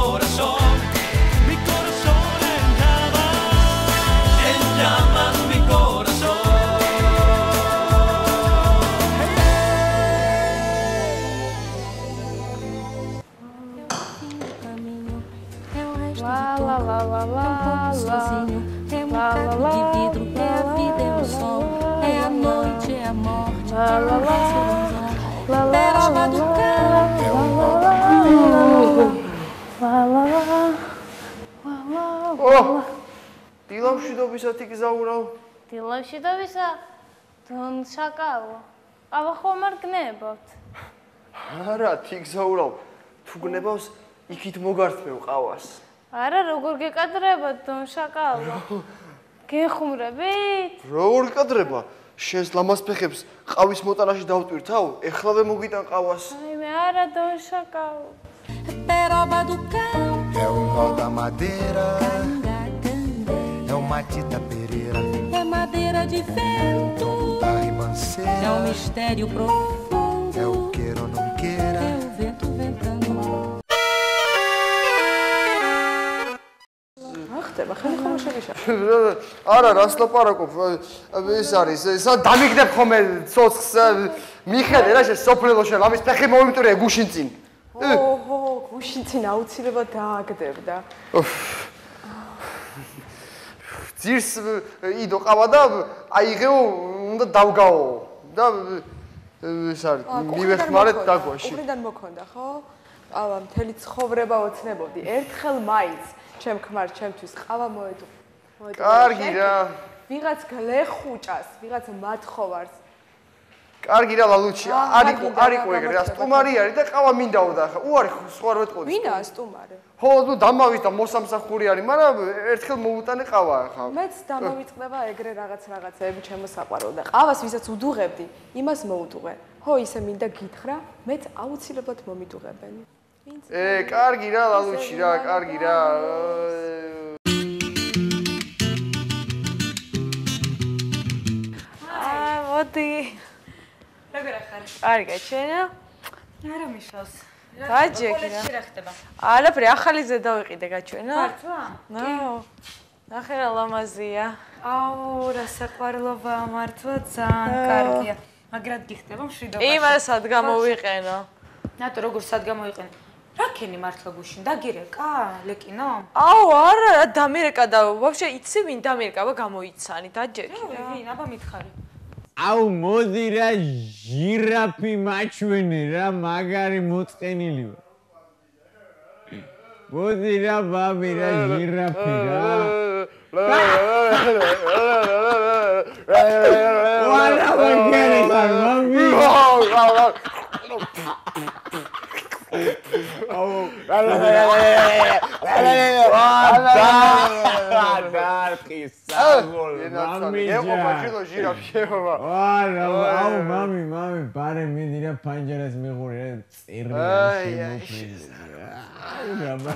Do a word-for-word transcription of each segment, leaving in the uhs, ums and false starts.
corazón, mi corazón en llamas, en llamas mi corazón. Lá, lá, lá, lá, lá, sozinho, é um caco de vidro, é a vida, é o sol, é a noite, é a morte, é o coração, pérola do campo, é ო დილავში დობისათი გზაურავ დილავში დობისა დონ შაკალო აბა ხომ არ გნებავთ არა თი გზაურავ თუ გნებავს იქით მოგართმევ ყავას არა როგორ გეკადრებათ დონ შაკალო გეხუმრებით როგორ გეკადრება შენს ლამას ფეხებს ყავის მოტანაში დავტვირთავ ეხლავე მოგიტან ყავას აი მე არა დონ შაკალო Peroba do campo é o nó da madeira, é uma tita pereira, é madeira de vento, da ribanceira, é um mistério profundo, é o queira ou não queira, é o vento ventando. ახტება ხელი ხომ შეგიშა არა რას ლაპარაკობ ეს არის სა დამიგდებ ხომ ცოცხს მიხედე რა შე სოფლელო შე ლამის ფეხი მომიმტვრია გუშინ წინ ოჰო გუშინ წინ აუცილებლად დააგდებდა ძირს იდო ყავა და აიღეო უნდა დავგაო და ეს არის მივეხმარეთ დაგვაში უყრიდან მოქონდა ხო ყავა მთელი ცხოვრება ოცნებოდი ერთხელ მაინც ჩემ ქმარს ჩემთვის ყავა მოედო კარგი რა ვიღაც გლეხუჭას ვიღაც მათხოვარს კარგი რა ლალუჩი არიყო არიყო ეგრე რა სტუმარი არის და ყავა მინდაო და ხა უარი სხვა რა ვეთყოდი ვინაა სტუმარი ხო ნუ დამავის და მოსამსახური არის მაგრამ ერთხელ მოუტანე ყავა ხა მეც დამავიწყდება ეგრე რაღაც რაღაცეები ჩემო საყვარელ და ყავას ვისაც უდუღებდი იმას მოუდუღე ხო ისე მინდა გითხრა მეც აუცილებლად მომიდუღებენ ე კარგი რა ლალუჩი რა კარგი რა აა მოდი როგორ ახარ? არ გაჩვენა? არა მიშავს. დაჯექი რა. რა ხდება? არაფერი, ახალი ზე დავიყიდე გაჩვენა? მართლა? ნო. ნახე რა ლამაზია. აუ, რა საყვარლობა მართლა ძალიან კარგია. მაგრამ გიხდება მშვიდობაში. იმას სად გამოვიყენო? ნატო როგორ სად გამოვიყენე? რა ქენი მართლა გუშინ დაგირეკა? ლეკინო? აუ, არა, დამირეკა და ვაფშე იცი ვინ დამირეკა, აბა გამოიცანი, დაჯექი რა. ვინ, აბა მითხარი. აუ მოდი რა ჟირაფი მაჩვენე რა მაგარი მოწყენილი ვარ მოდი რა ბაბი რა ჟირაფი რა ვარა მაგარი ხარ მამი აუ აუ მამი მამი ბარე მიდი რა პანჯერას მიყური რა წერია შემოფრინდა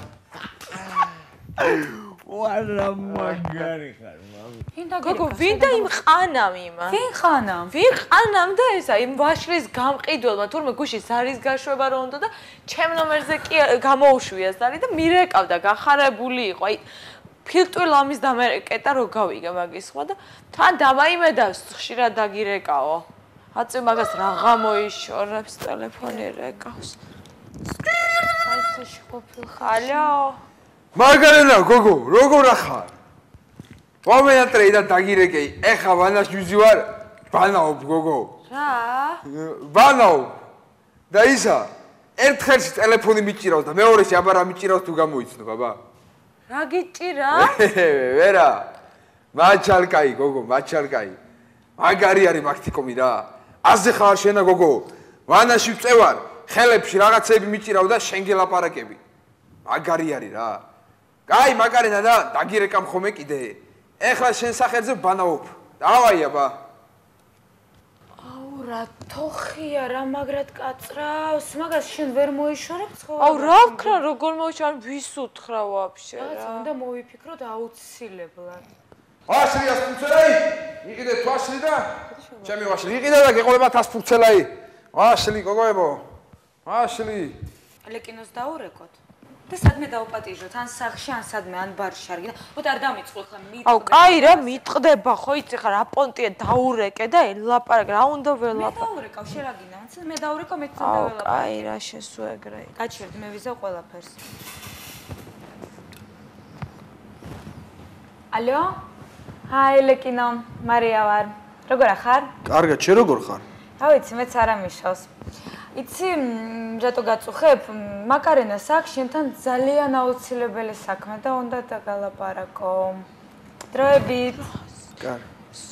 ვარა მაგარი ხარ მამი გოგო ვინ და იმ ყანამ იმა ვინ ყანამ ვინ ყანამ და ესა იმ ვაშლის გამყიდველმა თურმე გუში ზარის გაშვება რო უნდა და ჩემ ნომერზე კი გამოუშვია ზარი და მირეკავდა გახარებული იყო აი ფილტვი ლამის დამერეკეტა რო გავიგე მაგის სხვა და თან დამაიმედავს ხშირად დაგირეკაო აწი მაგას რაღა მოიშორებს ტელეფონი რეკავს საიტში ყოფილ ხალო მაგარენა გოგო როგორ ახარ ვამენატრეი და დაგირეკეი ეხა ვანას ჯუზი ვარ ბანაობ გოგო რა ბანაობ და ისა ერთხელში ტელეფონი მიჭირავს და მეორეში აბა რა მიჭირავს თუ გამოიცნო ბაბა რა გიჭირა ვერა მაჩალკაი გოგო მაჩალკაი მაგარი არის მაქტიკომი რა აზე ხარ შენა გოგო ვანაში ვწევარ ხელებში რაღაცები მიჭირავ და შენ გელაპარაკები მაგარი არის რა კაი მაგარენა და დაგირეკა მხომე კიდე ეხლა შენ სახელზე ბანაობ დავაი აბა აუ რა თოხია რა მაგრად კაცრავს მაგას შენ ვერ მოიშორებ ცხოვრება აუ რა ვქრა როგორ მოიშორებ ვის უთხრა ვაფშე რა უნდა მოვიფიქროთ აუცილებლად ვაშლიას ფუცელაი იყიდე თვაშლი და ჩემი ვაშლი იყიდე და გეყოლება თას ფუცელაი ვაშლი გოგოებო ვაშლი ლეკინოს დაურეკოთ და სადმე დაუპატიჟოთ, ან სახლში, ან სადმე, ან ბარში არ გინდა. ოთ არ დამიწყო ხა მიტყდება. აუ, კაი რა მიტყდება ხო, იცი ხა რა პონტია დაურეკე და ელაპარაკე, რა უნდა მე ველაპარაკე. დაურეკავ, შენ რა გინდა? მე დაურეკავ, მე წავ აუ, ველაპარაკე. კაი რა შესო ეგრე. გაჩერდი, მე ვიზავ ყველაფერს. ალო? ჰაი, ლეკინო, მარია ვარ. როგორ ახარ? კარგად, შენ როგორ ხარ? რა ვიცი, მეც არ ამიშავს. იცი, რატო გაწუხებ? მაკარენას აქვს შენთან ძალიან აუცილებელი საქმე და უნდა დაგალაპარაკო. დროებით. კარგი.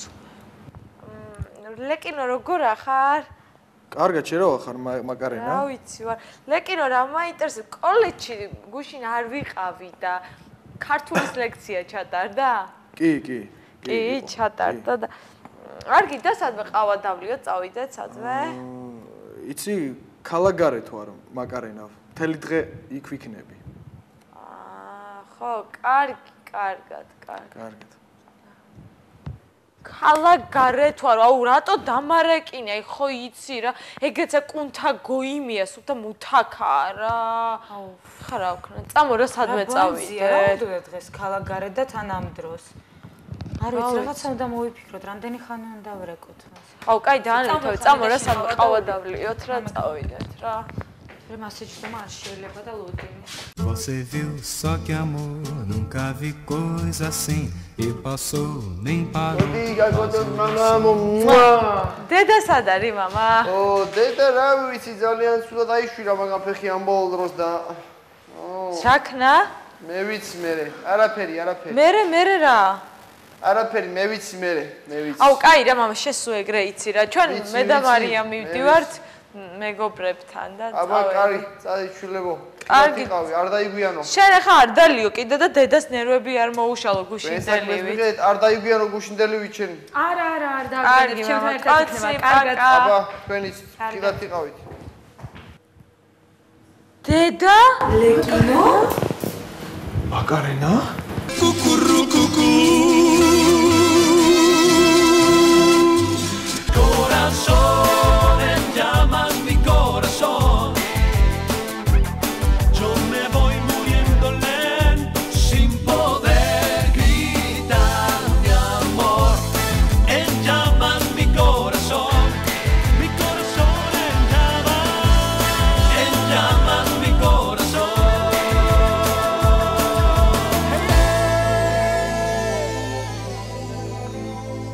ლეკინო როგორ ახარ? კარგად, შენ როგორ ხარ, მაკარენა? რა ვიცი ვარ. ლეკინო რა მაინტერესებს, კოლეჯში გუშინ არ ვიყავი და ქართულის ლექცია ჩატარდა? კი, კი. კი, ჩატარდა და არ გინდა სადმე ყავა დავლიო, წავიდეთ სადმე? იცი, ქალაქგარეთ ვარ, მაკარენა. მთელი დღე იქ ვიქნები. აა, ხო, კარგი, კარგად, კარგად. კარგად. ქალაქგარეთ ვარ, აუ, რატო დამარეკინე, აი ხო იცი რა, ეგეცა კუნთა გოიმია, სულთა მუთაქაა რა. აუ, ხა რა ვქნა, წამო რა სადმე წავიდე. რა უნდა დღეს ქალაქგარეთ და თან ამ დროს. არ ვიცი, რაღაცა უნდა მოვიფიქროთ, რამდენი ხანი უნდა ვრეკოთ მას. აუ, კაი, დაანებავ, წამო რა სადმე ყავა დავლიოთ რა, წავიდეთ რა. რა მასეჯდომა არ შეიძლება და ლოდინი. Você viu só que amor, nunca vi coisa assim e passou nem parou. დედა სად არის, მამა? ო, დედა რა ვიცი, ძალიან სულად აიშვირა, მაგრამ ფეხი ამ ბოლო დროს და ჩაქნა? მე ვიცი მერე, არაფერი, არაფერი. მერე, მერე რა? არაფერი, მე ვიცი მერე, მე ვიცი. აუ, კაი რა, მამა, შესო ეგრე იცი რა. ჩვენ მე და მარია მივდივართ მეგობრებთან და წავედი. აბა, კარი, წაიჩვილებო. კარგი. იყავი, არ დაიგვიანო. შენ ახლა არ დალიო კიდე და დედას ნერვები არ მოუშალო გუშინდელივით. მე არ დაიგვიანო გუშინდელივით შენ. არა, არა, არ დაგვიანებ, ჩემთან ერთად იქნება, კარგად. აბა, თქვენიც კიდათ იყავით. დედა? ლეკინო? მაკარენა?